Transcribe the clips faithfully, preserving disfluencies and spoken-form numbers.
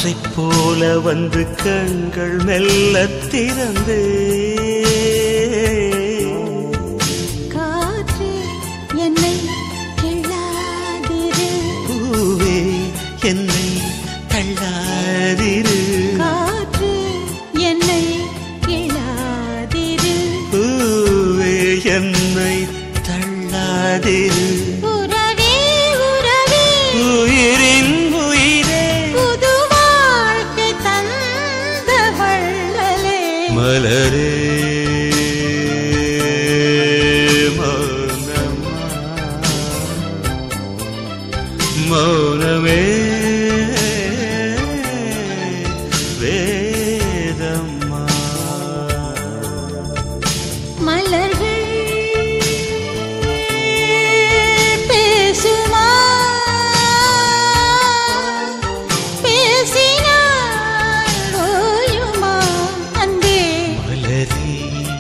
காற்றைப் போல வந்து கண்கள் மெல்ல திறந்தே காற்றே என்னை கிள்ளாதிரு பூவே என்னை தள்ளாதிரு காற்றே என்னை கிள்ளாதிரு பூவே என்னை தள்ளாதிரு உறவே உறவே உயிரின் உயிரே புது வாழ்க்கை தந்த வள்ளலே மலரே மௌனமே வேதம்மா மலர்கள் பேசுமா பேசினாள் ஓயுமா அன்பே மலரே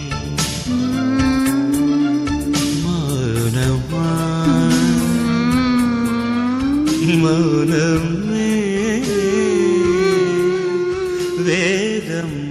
மௌனமா மௌனமே வேதம்